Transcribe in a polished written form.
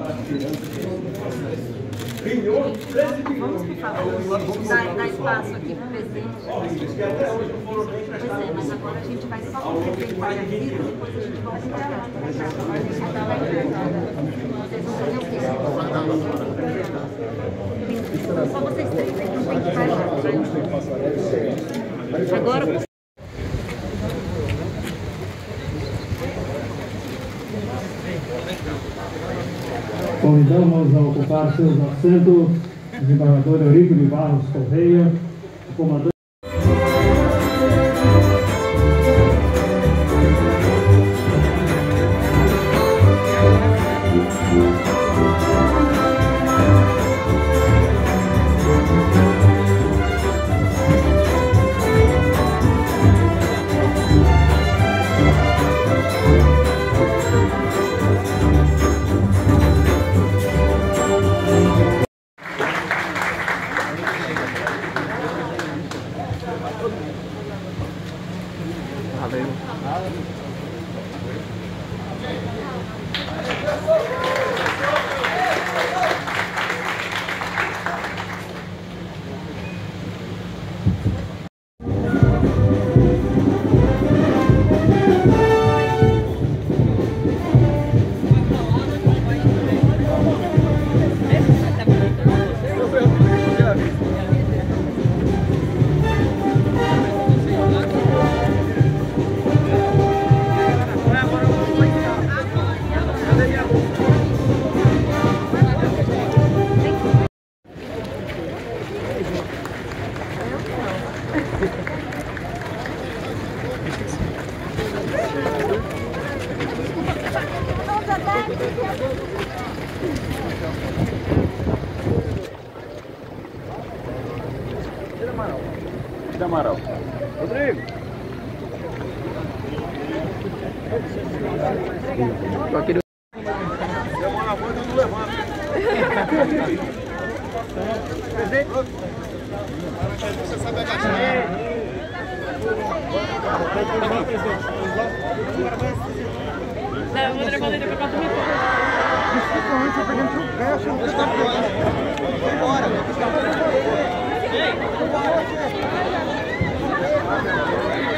Vamos, por favor, dar espaço aqui para o presidente. Pois é, mas agora a gente vai só com o presidente para aqui e depois a gente volta para cá. Vocês vão fazer o quê? Só vocês três, então tem que parar. Agora... Convidamos a ocupar seus assentos o desembargador Eurico de Barros Correia, o comandante. Amaral. Rodrigo. Tô aqui do... Demora a voz, não levanta. Presente? Você sabe agachar. Não, eu vou levar ele pra cá também. Principalmente eu pegando seu pé, seu pé. Bora.